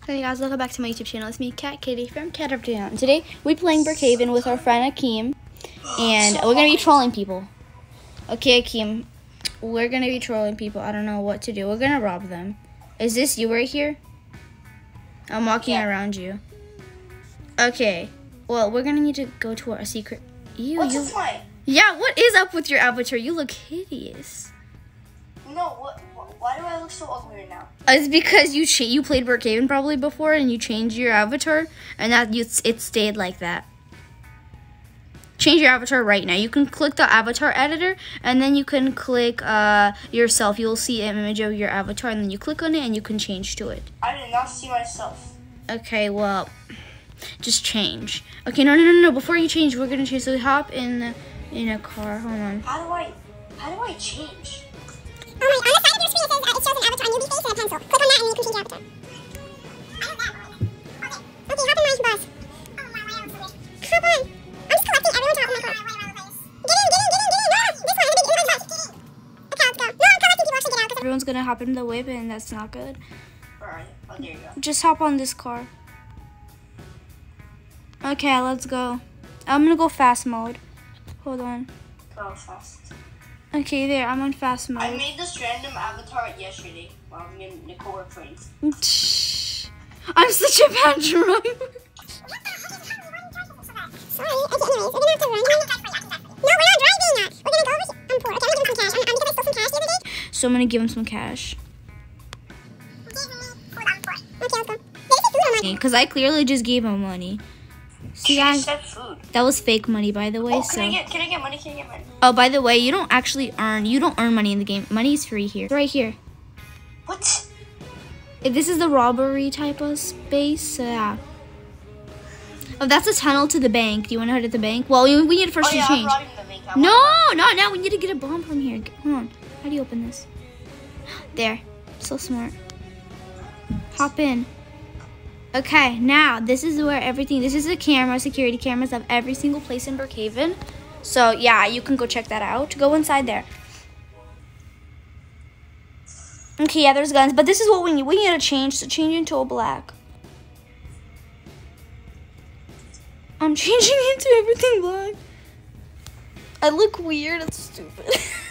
Hey guys, welcome back to my YouTube channel. It's me, Cat Kitty from Cat Up Down. Today we're playing Brookhaven with our friend Akim, and we're gonna be trolling people. Okay, Akim, we're gonna be trolling people. I don't know what to do. We're gonna rob them. Is this you right here? I'm walking around you. Okay. Well, we're gonna need to go to our secret. What's the point? Yeah, what is up with your avatar? You look hideous. No, why do I look so ugly right now? It's because you played Brookhaven probably before and you changed your avatar and it stayed like that. Change your avatar right now. You can click the avatar editor and then you can click yourself. You'll see an image of your avatar and then you click on it and you can change to it. I did not see myself. Okay, well, just change. Okay, no. Before you change, we're gonna change. So hop in a car. Hold on. How do I change? Oh my, on the side of your screen it says it shows an avatar, a newbie face, and a pencil. Click on that and you can change your avatar. Okay, hop in my bus. Oh, why am I so weird? Hop on. I'm just collecting everyone's out in my car. Get in. No, this one, in my bus. Okay, let's go. No, I'm collecting people actually get out. Everyone's gonna hop in the whip and that's not good. Alright, oh, there you go. Just hop on this car. Okay, let's go. I'm gonna go fast mode. Hold on. Go fast. Okay, there, I'm on fast mode. I made this random avatar yesterday while me and Nicole were friends. I'm such a bad driver. Sorry, okay, anyways, we're gonna have to run. No, we're not driving. We're gonna go over here. I'm poor. Okay, I'm gonna give him some cash. Because I stole some cash the other day. So I'm gonna give him some cash. Okay, let's go. There's food on my Because I clearly just gave him money. See, She said food. that was fake money, by the way. Oh, so. can I get money? Oh, by the way, you don't earn money in the game. Money is free here. It's right here. What? This is the robbery type of space. Yeah. Oh, that's a tunnel to the bank. Do you want to head to the bank? Well, we need first to change. I'm robbing the bank. No, not now. We need to get a bomb from here. Hold on. How do you open this? There. So smart. Hop in. Okay, now this is where everything. This is the security cameras of every single place in Brookhaven. So yeah, you can go check that out. Go inside there. Okay, yeah, there's guns, but this is what we need. We need to change. So change into a black. I'm changing into everything black. I look weird. It's stupid.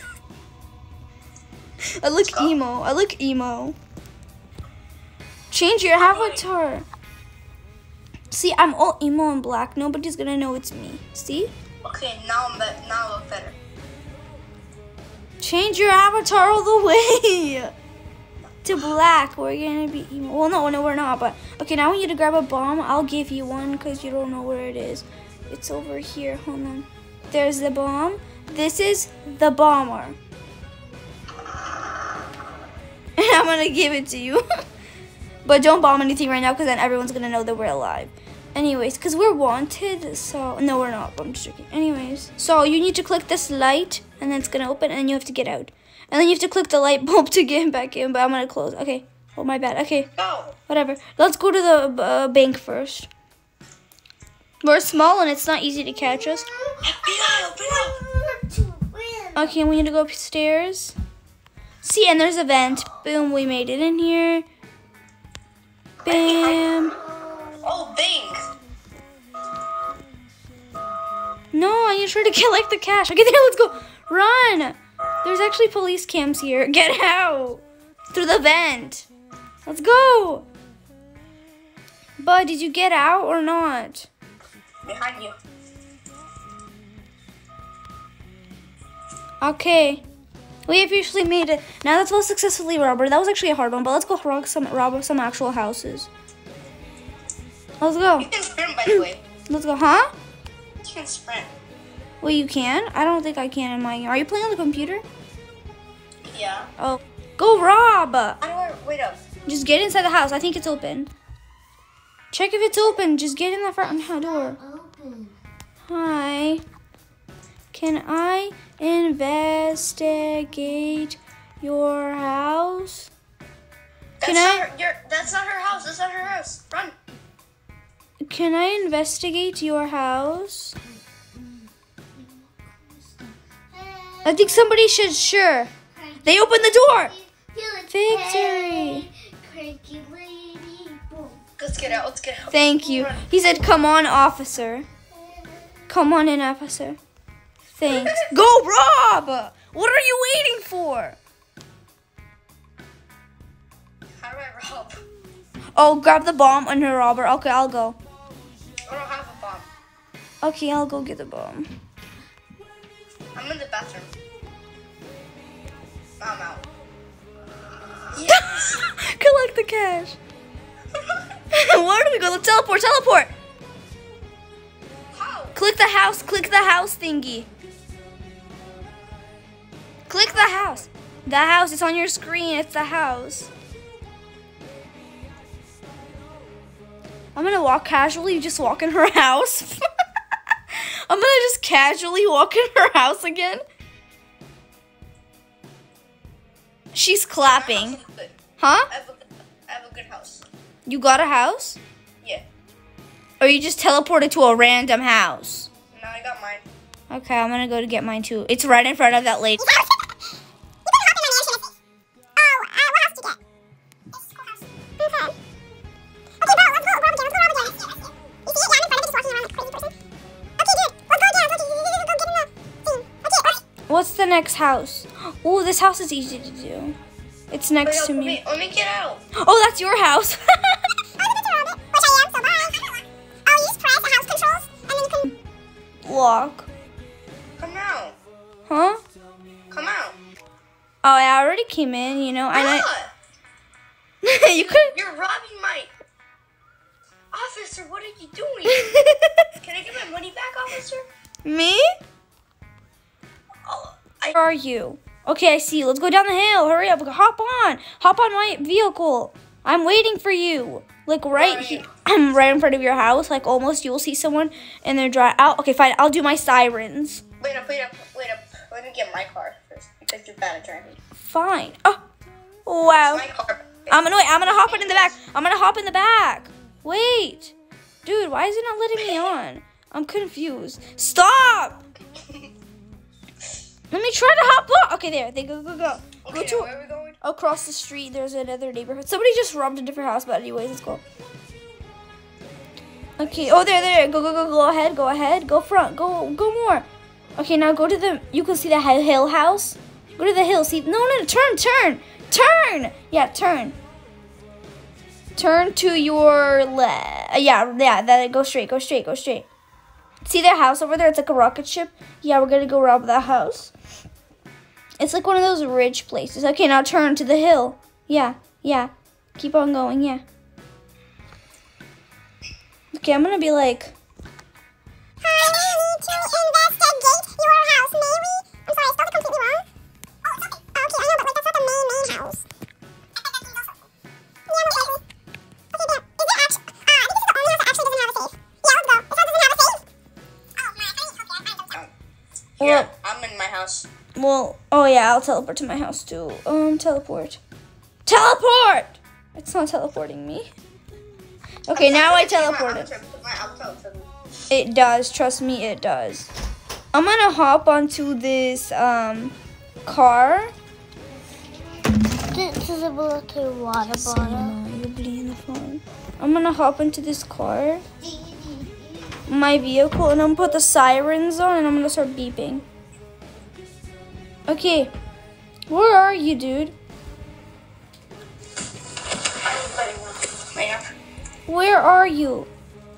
I look emo. Change your avatar. See, I'm all emo and black. Nobody's gonna know it's me. See? Okay, now I look better. Change your avatar all the way to black. We're gonna be emo. Well, no, we're not. But okay, now we need to grab a bomb. I'll give you one because you don't know where it is. It's over here. Hold on. There's the bomb. This is the bomber. And I'm gonna give it to you. But don't bomb anything right now because then everyone's gonna know that we're alive. Anyways, because we're wanted, so no, we're not. I'm just joking. Anyways, so you need to click this light and then it's gonna open and then you have to get out. And then you have to click the light bulb to get back in, but I'm gonna close. Okay. Oh, my bad. Okay. Go. Whatever. Let's go to the bank first. We're small and it's not easy to catch us. Open up. Okay, we need to go upstairs. See, and there's a vent. Boom, we made it in here. Bam. Oh, bank. No, I need to try to get like the cash. Okay, there, let's go. Run. There's actually police cams here. Get out. Through the vent. Let's go. Bud, did you get out or not? Behind you. Okay. We officially made it. Now let's go successfully rob her. That was actually a hard one, but let's go rob some actual houses. Let's go. You can sprint, by the way. Let's go, huh? You can sprint. Well, you can? I don't think I can in my game. Are you playing on the computer? Yeah. Oh. Go rob! How do I wait up? Just get inside the house. I think it's open. Check if it's open. Just get in the front door. Open. Hi. Can I investigate your house? That's not her house. That's not her house. Run. Can I investigate your house? I think somebody should, sure. They opened the door. Victory. Cranky lady, boom. Let's get out. Let's get out. Thank you. He said, "Come on, officer. Come on in, officer." Thanks. Go, Rob! What are you waiting for? How do I rob? Oh, grab the bomb on her robber. Okay, I'll go. I don't have a bomb. Okay, I'll go get the bomb. I'm in the bathroom. I'm out. Yes. Collect the cash. Where do we go? Let's teleport. Teleport. How? Click the house. Click the house thingy. Click the house. The house. It's on your screen. It's the house. I'm gonna walk casually. Just walk in her house. I'm gonna just casually walk in her house again. She's clapping. Huh? I have a good house. You got a house? Yeah. Or you just teleported to a random house? Now I got mine. Okay, I'm gonna go to get mine too. It's right in front of that lady. What's the next house? Oh, this house is easy to do. It's next to me. Let me get out. Oh, that's your house. Lock. Come out. Huh? Come out. Oh, I already came in, you know. You could. You're robbing my officer. What are you doing? Can I get my money back, officer? Me? Oh, Where are you? Okay, I see you. Let's go down the hill. Hurry up. Hop on. Hop on my vehicle. I'm waiting for you. Like right here. I'm right in front of your house. Like almost. You will see someone and they're driving out. Okay, fine. I'll do my sirens. Wait up. Let me get my car first because you're bad at driving. Fine. Oh, wow. My car. I'm gonna hop in the back. I'm gonna hop in the back. Wait. Dude, why is it not letting me on? I'm confused. Stop! Let me try to hop on. Okay, there. Go. Okay, Go to where are we going? across the street. There's another neighborhood. Somebody just robbed a different house, but anyways, let's go. Okay. Oh, there. Go ahead. Go front. Go more. Okay, now go to the. You can see the hill house. Go to the hill. See? No. Turn. Yeah, turn. Turn to your left. Yeah. That. Go straight. See their house over there? It's like a rocket ship. Yeah, we're gonna go rob that house. It's like one of those rich places. Okay, now turn to the hill. Yeah. Keep on going, yeah. Okay, I'm gonna be like... Hi, we need to investigate your house, may we? I'm sorry, I spelled it completely wrong. Oh, it's okay. Okay, I know, but like, that's not the main house. Yeah, most likely. Okay, damn. Is there actually... I think this is the only house that actually doesn't have a safe. Yeah, let's go. This house doesn't have a safe? Oh, my, I double check. Yeah, I'm in my house. Well, oh yeah, I'll teleport to my house too. Teleport! It's not teleporting me. Okay, now I teleported. It does, trust me, it does. I'm gonna hop onto this car. This is a water bottle. You're bleeding the phone. I'm gonna hop into this car, my vehicle, and I'm gonna put the sirens on, and I'm gonna start beeping. Okay, where are you, dude? Where are you?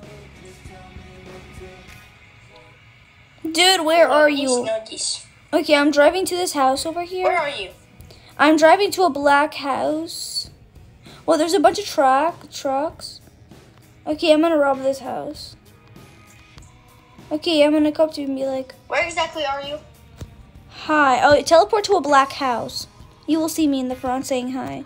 Dude, where are you? Okay, I'm driving to this house over here. Where are you? I'm driving to a black house. Well, there's a bunch of trucks. Okay, I'm gonna rob this house. Okay, I'm gonna come up to you and be like, where exactly are you? hi. Oh, teleport to a black house. You will see me in the front saying hi.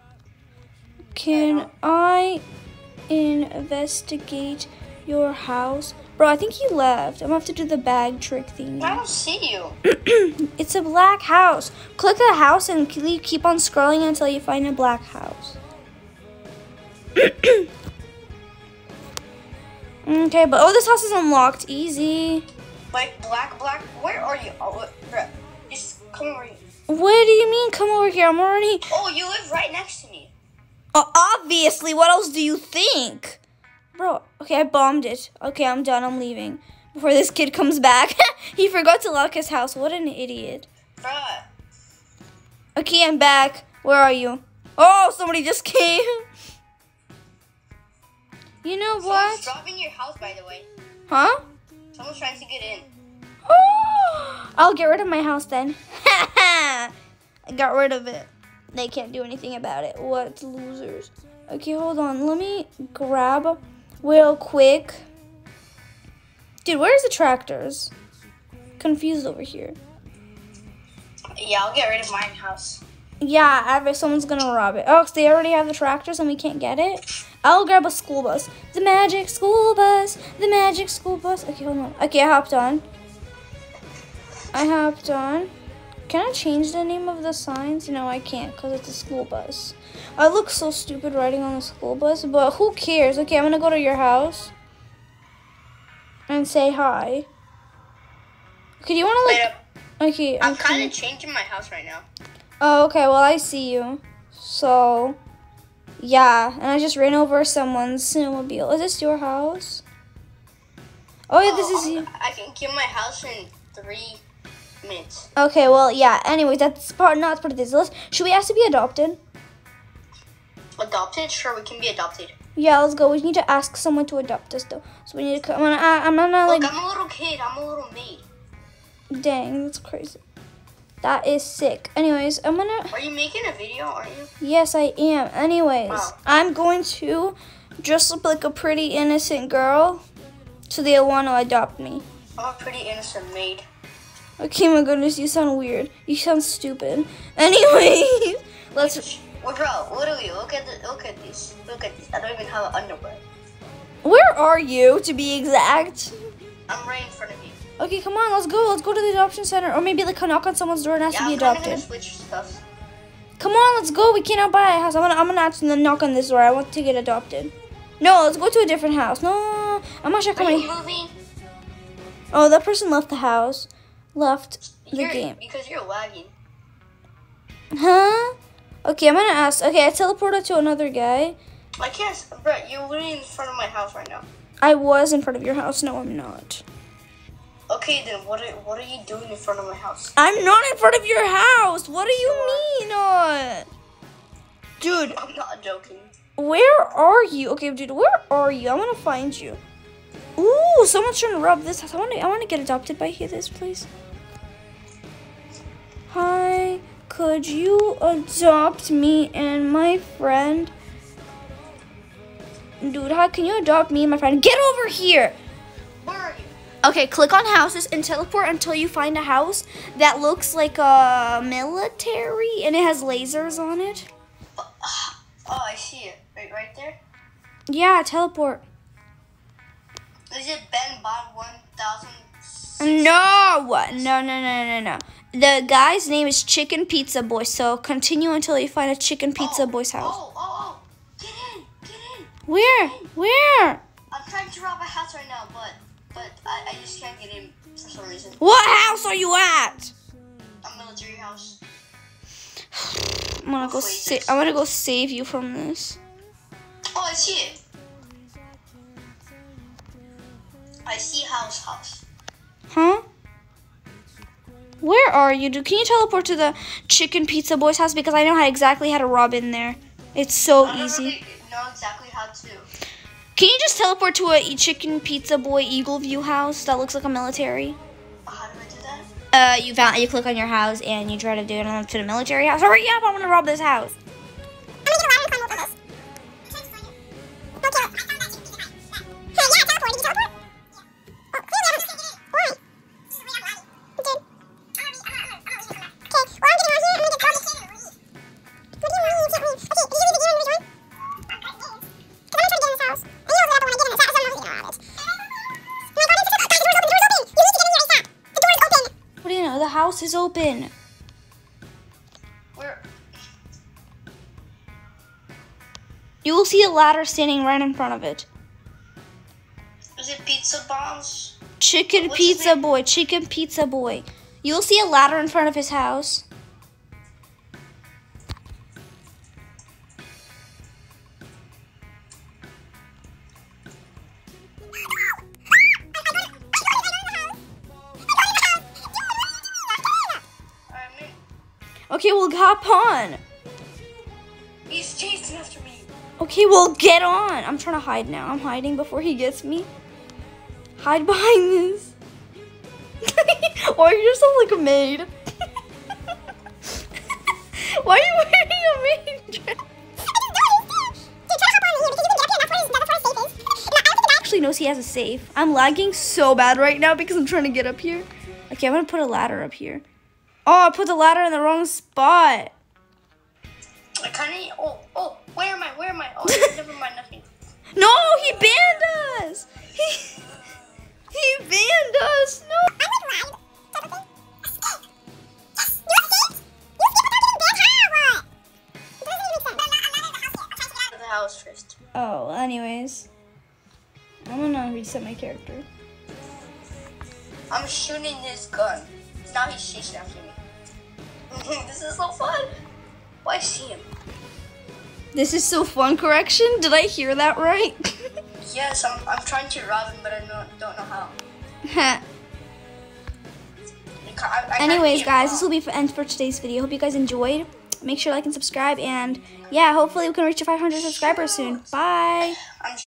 Can I investigate your house? Bro, I think he left. I'm gonna have to do the bag trick thing. I don't see you. It's a black house. Click the house and keep on scrolling until you find a black house. Okay, but this house is unlocked. Easy. Like black. Where are you? Oh, bro, just come over here. What do you mean? Come over here. I'm already. Oh, you live right next to me. Obviously. What else do you think? Bro, okay, I bombed it. Okay, I'm done. I'm leaving. Before this kid comes back. He forgot to lock his house. What an idiot. Bruh. Okay, I'm back. Where are you? Oh, somebody just came. You know what? Someone's robbing your house, by the way. Huh? Someone's trying to get in. Oh, I'll get rid of my house then. I got rid of it. They can't do anything about it. What losers. Okay, hold on. Let me grab real quick. Dude, where's the tractors? Confused over here. Yeah, I'll get rid of my house. Yeah, I bet someone's gonna rob it. Oh, 'cause they already have the tractors and we can't get it. I'll grab a school bus. The magic school bus. The magic school bus. Okay, hold on. Okay, I hopped on. Can I change the name of the signs? No, I can't because it's a school bus. I look so stupid riding on the school bus, but who cares? Okay, I'm gonna go to your house and say hi. Okay, do you wanna Wait up. Okay, I'm kind of changing my house right now. Oh, okay, well, I see you. So, yeah, and I just ran over someone's snowmobile. Is this your house? Oh, yeah, this is you. I can get my house in 3 minutes. Okay, well, yeah, anyways, that's not part of this list. Should we ask to be adopted? Adopted? Sure, we can be adopted. Yeah, let's go. We need to ask someone to adopt us, though. So we need to, I'm gonna like, Look, I'm a little kid. I'm a little maid. Dang, that's crazy. That is sick. Anyways, I'm gonna... Are you making a video, aren't you? Yes, I am. Anyways, Wow. I'm going to dress up like a pretty innocent girl so they'll want to adopt me. I'm a pretty innocent maid. Okay, my goodness, you sound weird. You sound stupid. Anyways, let's... Well, bro, literally, look at this. Look at this. I don't even have underwear. Where are you, to be exact? I'm right in front of you. Okay, come on, let's go. Let's go to the adoption center. Or maybe like knock on someone's door and ask to be I'm gonna adopted. switch stuff. Come on, let's go. We cannot buy a house. I'm gonna actually knock on this door. I want to get adopted. No, let's go to a different house. No, I'm not sure how Are many. you moving? Oh, that person left the house. Left the game. Because you're lagging. Huh? Okay, I'm gonna ask. Okay, I teleported to another guy. I can't, bro, you're literally in front of my house right now. I was in front of your house. No, I'm not. Okay, then what are you doing in front of my house? I'm not in front of your house. What do you mean? Dude, I'm not joking. where are you? Okay, dude, where are you? I want to find you. Ooh, someone's trying to rob this house. I want to get adopted by this place. Hi, could you adopt me and my friend? Dude, how can you adopt me and my friend? Get over here. Where are you? Okay, click on houses and teleport until you find a house that looks like a military and it has lasers on it. Oh, I see it. Right there? Yeah, teleport. Is it Ben Bond 1000? No. The guy's name is Chicken Pizza Boy, so continue until you find a Chicken Pizza Boy's house. Oh. Get in. Where? I'm trying to rob a house right now, but I just can't get in for some reason. What house are you at? A military house. I'm gonna go save you from this. Oh, I see it. I see house. Huh? Where are you, dude? Can you teleport to the Chicken Pizza Boy's house? Because I know exactly how to rob in there. It's so easy. I don't know exactly how to. Can you just teleport to a Chicken Pizza Boy Eagle View house that looks like a military? How do I do that? You click on your house and you try to do it to the military house. Hurry up! I want to rob this house. I'm gonna get a ladder and climb over this. Okay, I found that chicken pizza hut. Hey, yeah, teleport. Did you teleport? Oh, clearly I don't. Why? Dude. Okay, well, I'm getting out here. I'm gonna get caught. What do you mean you can't leave? Okay, did you leave the game and rejoin? Because I'm gonna try to get in this house. I know that, but when I get in this house, I'm not gonna rob it. Oh my god, the door's open. You need to get in here ASAP. The door is open. What do you know? The house is open. Where? You will see a ladder standing right in front of it. Is it Pizza Bombs? Chicken What's his Pizza Boy. You will see a ladder in front of his house. Okay, well, hop on. He's chasing after me. Okay, well, get on. I'm trying to hide now. I'm hiding before he gets me. Hide behind this. Why are you just like a maid? Why are you wearing a maid dress? Actually knows he has a safe. I'm lagging so bad right now because I'm trying to get up here. Okay, I'm gonna put a ladder up here. Oh, I put the ladder in the wrong spot. I kind of. Oh, where am I? Oh, never mind, nothing. No, he banned us. He banned us. No. The house first. Oh, anyways. I'm gonna reset my character. I'm shooting this gun. Now he's chasing after me. This is so fun. Oh, I see him. This is so fun, correction? Did I hear that right? Yes, I'm trying to rob him, but I don't know how. Anyways, guys, this will be the end for today's video. Hope you guys enjoyed. Make sure to like and subscribe. And yeah, hopefully we can reach 500 subscribers soon. Bye.